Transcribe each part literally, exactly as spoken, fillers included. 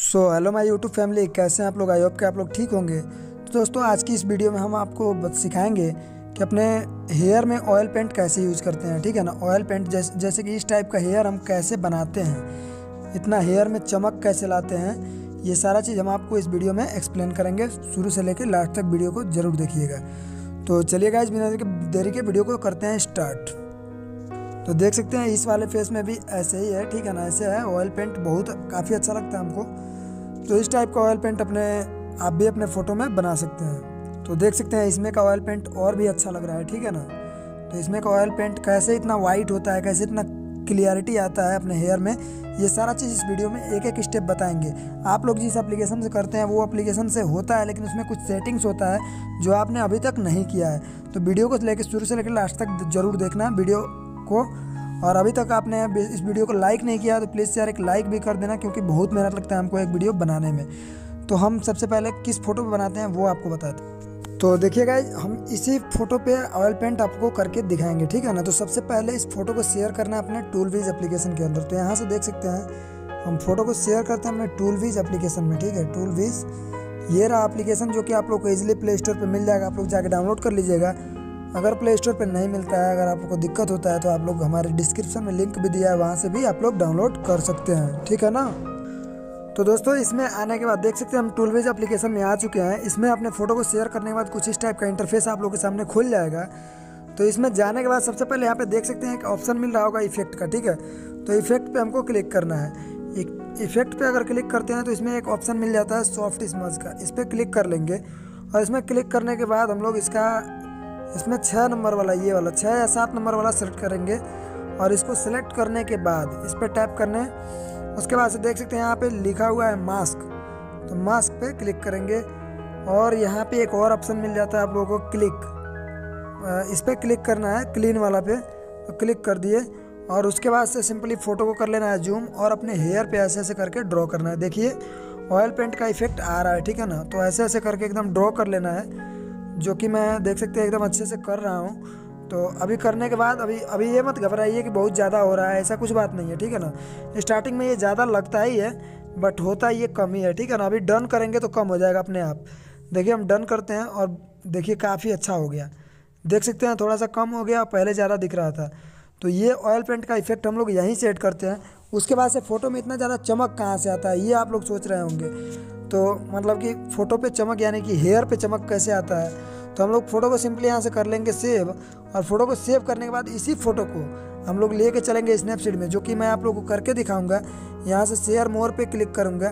So hello my YouTube family, कैसे हैं आप लोग। आई होप कि आप लोग ठीक होंगे। तो दोस्तों, आज की इस वीडियो में हम आपको बत- सिखाएंगे कि अपने हेयर में ऑयल पेंट कैसे यूज़ करते हैं। ठीक है ना। ऑयल पेंट जैसे जैसे कि इस टाइप का हेयर हम कैसे बनाते हैं, इतना हेयर में चमक कैसे लाते हैं, ये सारा चीज़ हम आपको इस वीडियो में एक्सप्लेन करेंगे। शुरू से लेकर लास्ट तक वीडियो को ज़रूर देखिएगा। तो चलिए गाइस, बिना देरी के वीडियो को करते हैं स्टार्ट। तो देख सकते हैं इस वाले फेस में भी ऐसे ही है। ठीक है ना, ऐसे है। ऑयल पेंट बहुत काफ़ी अच्छा लगता है हमको। तो इस टाइप का ऑयल पेंट अपने आप भी अपने फ़ोटो में बना सकते हैं। तो देख सकते हैं इसमें का ऑयल पेंट और भी अच्छा लग रहा है। ठीक है ना। तो इसमें का ऑयल पेंट कैसे इतना वाइट होता है, कैसे इतना क्लियरिटी आता है अपने हेयर में, ये सारा चीज़ इस वीडियो में एक एक स्टेप बताएंगे। आप लोग जिस एप्लीकेशन से करते हैं वो एप्लीकेशन से होता है, लेकिन उसमें कुछ सेटिंग्स होता है जो आपने अभी तक नहीं किया है। तो वीडियो को लेकर शुरू से लेकर लास्ट तक जरूर देखना वीडियो को। और अभी तक आपने इस वीडियो को लाइक नहीं किया तो प्लीज़ यार एक लाइक भी कर देना, क्योंकि बहुत मेहनत लगता है हमको एक वीडियो बनाने में। तो हम सबसे पहले किस फ़ोटो पे बनाते हैं वो आपको बताते हैं। तो देखिए गाइस, हम इसी फ़ोटो पे ऑयल पेंट आपको करके दिखाएंगे। ठीक है ना। तो सबसे पहले इस फ़ोटो को शेयर करना है अपने टूलविज एप्लीकेशन के अंदर। तो यहाँ से देख सकते हैं हम फ़ोटो को शेयर करते हैं अपने टूलविज एप्लीकेशन में। ठीक है, टूलविज ये रहा एप्लीकेशन, जो कि आप लोग को ईजिली प्ले स्टोर पर मिल जाएगा। आप लोग जाके डाउनलोड कर लीजिएगा। अगर प्ले स्टोर पर नहीं मिलता है, अगर आपको दिक्कत होता है, तो आप लोग हमारे डिस्क्रिप्शन में लिंक भी दिया है, वहाँ से भी आप लोग डाउनलोड कर सकते हैं। ठीक है ना। तो दोस्तों, इसमें आने के बाद देख सकते हैं हम टूलविज एप्लीकेशन में आ चुके हैं। इसमें अपने फ़ोटो को शेयर करने के बाद कुछ इस टाइप का इंटरफेस आप लोगों के सामने खुल जाएगा। तो इसमें जाने के बाद सबसे पहले यहाँ पे देख सकते हैं एक ऑप्शन मिल रहा होगा इफेक्ट का। ठीक है, तो इफेक्ट पे हमको क्लिक करना है। इफेक्ट पे अगर क्लिक करते हैं तो इसमें एक ऑप्शन मिल जाता है सॉफ्ट स्मज का। इस पर क्लिक कर लेंगे और इसमें क्लिक करने के बाद हम लोग इसका इसमें छः नंबर वाला, ये वाला छः या सात नंबर वाला सेलेक्ट करेंगे। और इसको सेलेक्ट करने के बाद इस पर टैप करने, उसके बाद से देख सकते हैं यहाँ पे लिखा हुआ है मास्क। तो मास्क पे क्लिक करेंगे और यहाँ पे एक और ऑप्शन मिल जाता है आप लोगों को क्लिक। इस पर क्लिक करना है, क्लीन वाला पे। तो क्लिक कर दिए और उसके बाद से सिंपली फ़ोटो को कर लेना है जूम और अपने हेयर पे ऐसे ऐसे करके ड्रॉ करना है। देखिए ऑयल पेंट का इफेक्ट आ रहा है। ठीक है ना। तो ऐसे ऐसे करके एकदम ड्रॉ कर लेना है, जो कि मैं देख सकते हैं एकदम अच्छे से कर रहा हूँ। तो अभी करने के बाद अभी अभी ये मत घबराइए कि बहुत ज़्यादा हो रहा है, ऐसा कुछ बात नहीं है। ठीक है ना। स्टार्टिंग में ये ज़्यादा लगता ही है, बट होता ये कम ही है। ठीक है ना। अभी डन करेंगे तो कम हो जाएगा अपने आप। देखिए हम डन करते हैं और देखिए काफ़ी अच्छा हो गया। देख सकते हैं थोड़ा सा कम हो गया, पहले ज़्यादा दिख रहा था। तो ये ऑयल पेंट का इफेक्ट हम लोग यहीं सेट करते हैं। उसके बाद से फ़ोटो में इतना ज़्यादा चमक कहाँ से आता है, ये आप लोग सोच रहे होंगे। तो मतलब कि फ़ोटो पे चमक यानी कि हेयर पे चमक कैसे आता है। तो हम लोग फ़ोटो को सिंपली यहाँ से कर लेंगे सेव। और फ़ोटो को सेव करने के बाद इसी फ़ोटो को हम लोग लेके चलेंगे स्नैपसीड में, जो कि मैं आप लोगों को करके दिखाऊंगा। यहाँ से शेयर मोर पे क्लिक करूँगा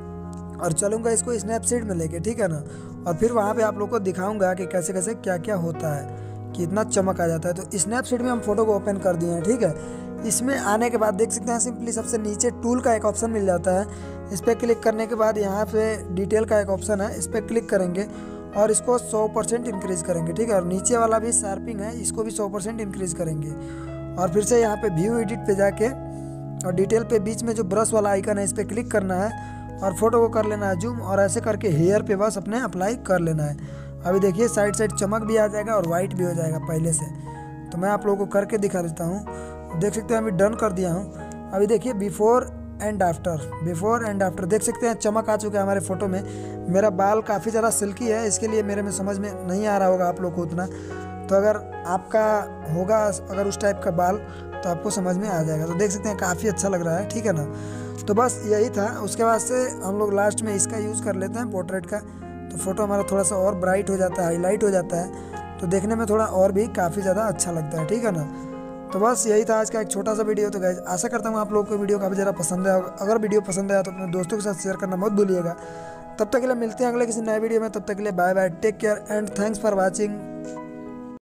और चलूँगा इसको स्नैपसीड में लेके। ठीक है ना। और फिर वहाँ पे आप लोग को दिखाऊंगा कि कैसे कैसे क्या क्या होता है, कि इतना चमक आ जाता है। तो स्नैपसीड में हम फ़ोटो को ओपन कर दिए हैं। ठीक है। इसमें आने के बाद देख सकते हैं सिंपली सबसे नीचे टूल का एक ऑप्शन मिल जाता है। इस पर क्लिक करने के बाद यहाँ पे डिटेल का एक ऑप्शन है, इस पर क्लिक करेंगे और इसको सौ परसेंट इंक्रीज़ करेंगे। ठीक है। और नीचे वाला भी शार्पिंग है, इसको भी सौ परसेंट इंक्रीज़ करेंगे। और फिर से यहाँ पे व्यू एडिट पे जाके और डिटेल पे बीच में जो ब्रश वाला आइकन है, इस पर क्लिक करना है और फोटो को कर लेना है जूम और ऐसे करके हेयर पे बस अपने अप्लाई कर लेना है। अभी देखिए साइड साइड चमक भी आ जाएगा और वाइट भी हो जाएगा पहले से। तो मैं आप लोगों को करके दिखा देता हूँ। देख सकते हैं अभी डन कर दिया हूँ। अभी देखिए before and after, before and after देख सकते हैं चमक आ चुका है हमारे फ़ोटो में। मेरा बाल काफ़ी ज़्यादा सिल्की है, इसके लिए मेरे में समझ में नहीं आ रहा होगा आप लोग को उतना। तो अगर आपका होगा अगर उस टाइप का बाल, तो आपको समझ में आ जाएगा। तो देख सकते हैं काफ़ी अच्छा लग रहा है। ठीक है ना। तो बस यही था। उसके बाद से हम लोग लास्ट में इसका यूज़ कर लेते हैं पोर्ट्रेट का। तो फ़ोटो हमारा थोड़ा सा और ब्राइट हो जाता है, हाईलाइट हो जाता है। तो देखने में थोड़ा और भी काफ़ी ज़्यादा अच्छा लगता है। ठीक है ना। तो बस यही था आज का एक छोटा सा वीडियो। तो गाइस, आशा करता हूँ आप लोगों को वीडियो काफ़ी ज़्यादा पसंद आया होगा। अगर वीडियो पसंद आया तो अपने दोस्तों के साथ शेयर करना मत भूलिएगा। तब तक के लिए मिलते हैं अगले किसी नए वीडियो में। तब तक के लिए bye bye, take care and thanks for watching.